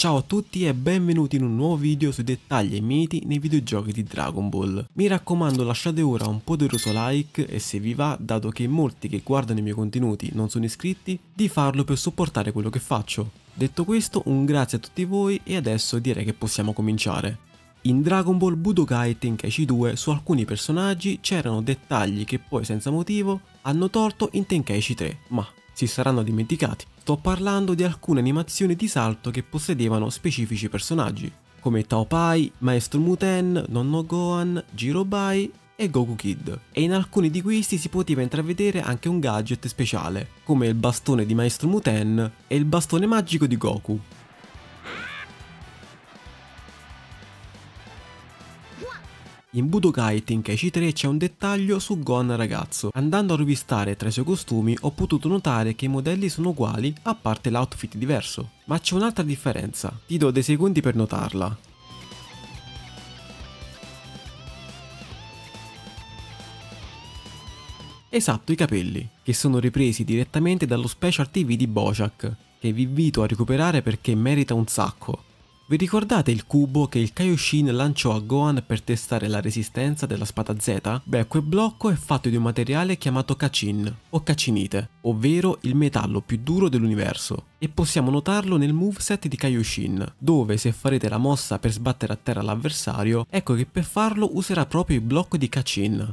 Ciao a tutti e benvenuti in un nuovo video sui dettagli e miti nei videogiochi di Dragon Ball. Mi raccomando, lasciate ora un poderoso like e se vi va, dato che molti che guardano i miei contenuti non sono iscritti, di farlo per supportare quello che faccio. Detto questo, un grazie a tutti voi e adesso direi che possiamo cominciare. In Dragon Ball Budokai Tenkaichi 2 su alcuni personaggi c'erano dettagli che poi senza motivo hanno tolto in Tenkaichi 3, ma si saranno dimenticati. Sto parlando di alcune animazioni di salto che possedevano specifici personaggi, come Tao Pai, Maestro Muten, Nonno Gohan, Jirobai e Goku Kid. E in alcuni di questi si poteva intravedere anche un gadget speciale, come il bastone di Maestro Muten e il bastone magico di Goku. In Budokai Tenkaichi 3 c'è un dettaglio su Gohan ragazzo. Andando a rovistare tra i suoi costumi ho potuto notare che i modelli sono uguali a parte l'outfit diverso. Ma c'è un'altra differenza, ti do dei secondi per notarla. Esatto, i capelli, che sono ripresi direttamente dallo Special TV di Bojack, che vi invito a recuperare perché merita un sacco. Vi ricordate il cubo che il Kaioshin lanciò a Gohan per testare la resistenza della spada Z? Beh, quel blocco è fatto di un materiale chiamato Kachin, o Kacinite, ovvero il metallo più duro dell'universo. E possiamo notarlo nel moveset di Kaioshin, dove se farete la mossa per sbattere a terra l'avversario, ecco che per farlo userà proprio il blocco di Kachin.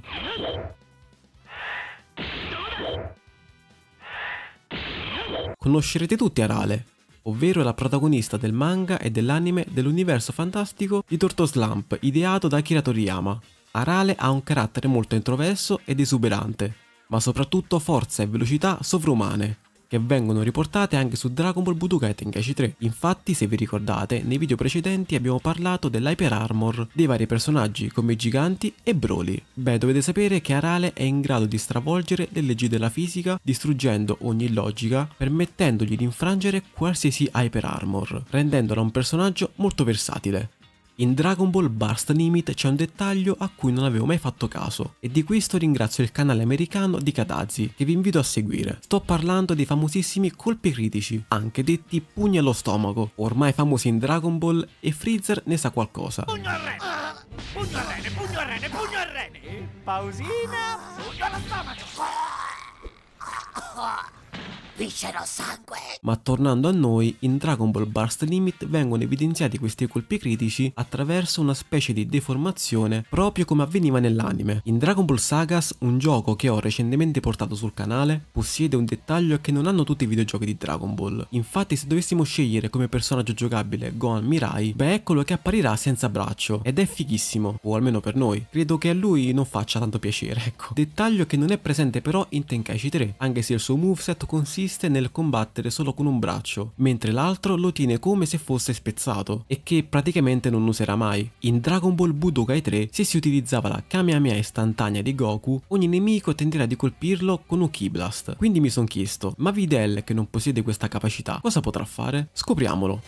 Conoscerete tutti Arale, ovvero la protagonista del manga e dell'anime dell'universo fantastico di Torto Slump, ideato da Akira Toriyama. Arale ha un carattere molto introverso ed esuberante, ma soprattutto forza e velocità sovrumane, che vengono riportate anche su Dragon Ball Budokai Tenkaichi 3. Infatti, se vi ricordate, nei video precedenti abbiamo parlato dell'Hyper Armor dei vari personaggi come Giganti e Broly. Beh, dovete sapere che Arale è in grado di stravolgere le leggi della fisica, distruggendo ogni logica, permettendogli di infrangere qualsiasi Hyper Armor, rendendola un personaggio molto versatile. In Dragon Ball Burst Limit c'è un dettaglio a cui non avevo mai fatto caso e di questo ringrazio il canale americano di Kadazi che vi invito a seguire. Sto parlando dei famosissimi colpi critici, anche detti pugni allo stomaco, ormai famosi in Dragon Ball e Freezer ne sa qualcosa. Pugno al rene! Pugno al rene, pugno al rene, pugno al rene! Pausina, pugno allo stomaco! Viscero sangue! Ma tornando a noi, in Dragon Ball Burst Limit vengono evidenziati questi colpi critici attraverso una specie di deformazione proprio come avveniva nell'anime. In Dragon Ball Sagas, un gioco che ho recentemente portato sul canale, possiede un dettaglio che non hanno tutti i videogiochi di Dragon Ball. Infatti se dovessimo scegliere come personaggio giocabile Gohan Mirai, beh eccolo che apparirà senza braccio ed è fighissimo, o almeno per noi. Credo che a lui non faccia tanto piacere, ecco. Dettaglio che non è presente però in Tenkaichi 3, anche se il suo moveset consiste nel combattere solo con un braccio, mentre l'altro lo tiene come se fosse spezzato e che praticamente non userà mai. In Dragon Ball Budokai 3, se si utilizzava la Kamehameha istantanea di Goku, ogni nemico tenderà di colpirlo con un Ki Blast. Quindi mi son chiesto, ma Videl che non possiede questa capacità, cosa potrà fare? Scopriamolo.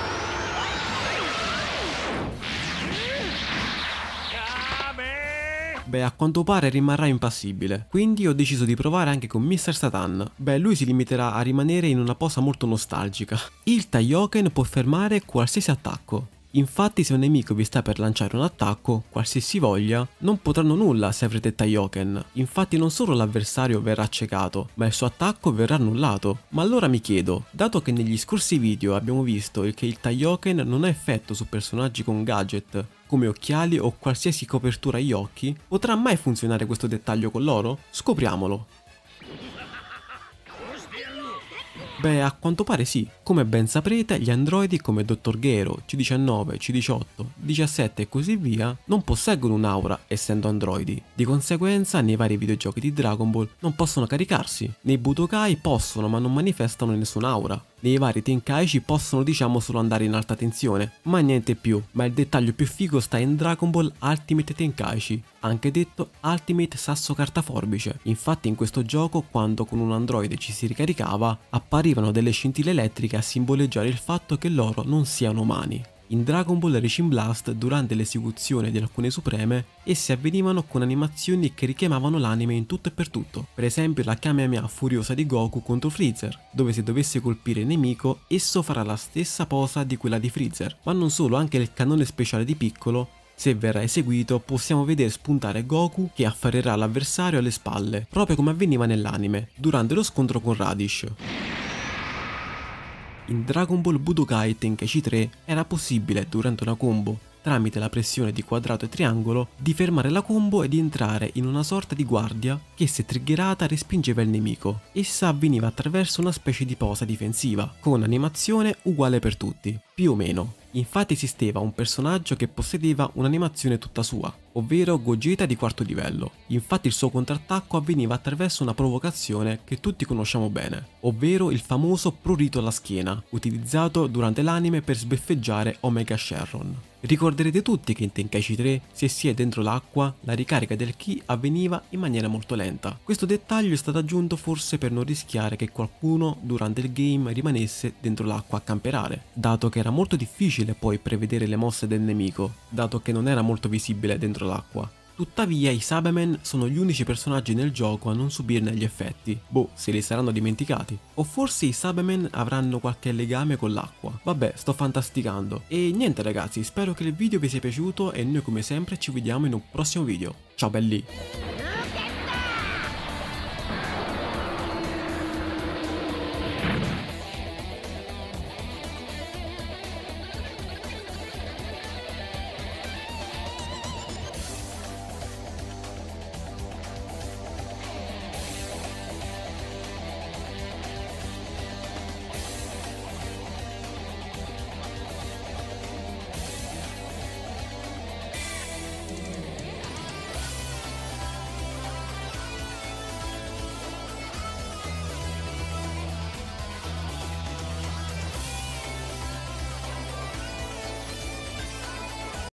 Beh, a quanto pare rimarrà impassibile, quindi ho deciso di provare anche con Mr. Satan. Beh, lui si limiterà a rimanere in una posa molto nostalgica. Il Taioken può fermare qualsiasi attacco. Infatti se un nemico vi sta per lanciare un attacco, qualsiasi voglia, non potranno nulla se avrete Taioken. Infatti non solo l'avversario verrà accecato, ma il suo attacco verrà annullato. Ma allora mi chiedo, dato che negli scorsi video abbiamo visto che il Taioken non ha effetto su personaggi con gadget, come occhiali o qualsiasi copertura agli occhi, potrà mai funzionare questo dettaglio con loro? Scopriamolo! Beh, a quanto pare sì. Come ben saprete, gli androidi come Dr. Gero, C19, C18, 17 e così via non posseggono un'aura essendo androidi. Di conseguenza, nei vari videogiochi di Dragon Ball non possono caricarsi. Nei Budokai possono ma non manifestano nessun'aura. Nei vari Tenkaichi possono diciamo solo andare in alta tensione, ma niente più. Ma il dettaglio più figo sta in Dragon Ball Ultimate Tenkaichi, anche detto Ultimate Sasso Carta Forbice. Infatti in questo gioco, quando con un androide ci si ricaricava, apparivano delle scintille elettriche a simboleggiare il fatto che loro non siano umani. In Dragon Ball Raging Blast, durante l'esecuzione di alcune supreme, esse avvenivano con animazioni che richiamavano l'anime in tutto e per tutto. Per esempio la Kamehameha furiosa di Goku contro Freezer, dove se dovesse colpire il nemico, esso farà la stessa posa di quella di Freezer. Ma non solo, anche il cannone speciale di Piccolo, se verrà eseguito, possiamo vedere spuntare Goku che afferrerà l'avversario alle spalle, proprio come avveniva nell'anime, durante lo scontro con Radish. In Dragon Ball Budokai Tenkaichi 3 era possibile, durante una combo, tramite la pressione di quadrato e triangolo, di fermare la combo e di entrare in una sorta di guardia che, se triggerata, respingeva il nemico. Essa avveniva attraverso una specie di posa difensiva, con animazione uguale per tutti, più o meno. Infatti esisteva un personaggio che possedeva un'animazione tutta sua, ovvero Gogeta di quarto livello. Infatti il suo contrattacco avveniva attraverso una provocazione che tutti conosciamo bene, ovvero il famoso prurito alla schiena, utilizzato durante l'anime per sbeffeggiare Omega Shenron. Ricorderete tutti che in Tenkaichi 3, se si è dentro l'acqua, la ricarica del ki avveniva in maniera molto lenta. Questo dettaglio è stato aggiunto forse per non rischiare che qualcuno durante il game rimanesse dentro l'acqua a camperare, dato che era molto difficile poi prevedere le mosse del nemico, dato che non era molto visibile dentro l'acqua. Tuttavia i Saibamen sono gli unici personaggi nel gioco a non subirne gli effetti. Boh, se li saranno dimenticati. O forse i Saibamen avranno qualche legame con l'acqua. Vabbè, sto fantasticando. E niente ragazzi, spero che il video vi sia piaciuto e noi come sempre ci vediamo in un prossimo video. Ciao belli!